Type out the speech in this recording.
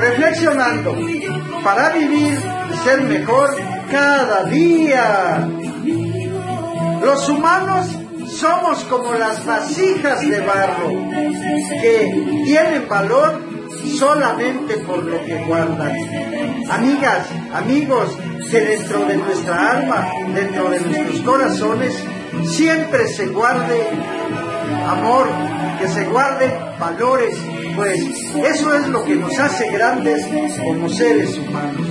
reflexionando para vivir y ser mejor cada día. Los humanos somos como las vasijas de barro que tienen valor solamente por lo que guardan. Amigas, amigos, que dentro de nuestra alma, dentro de nuestros corazones, siempre se guarde amor, que se guarden valores, pues eso es lo que nos hace grandes como seres humanos.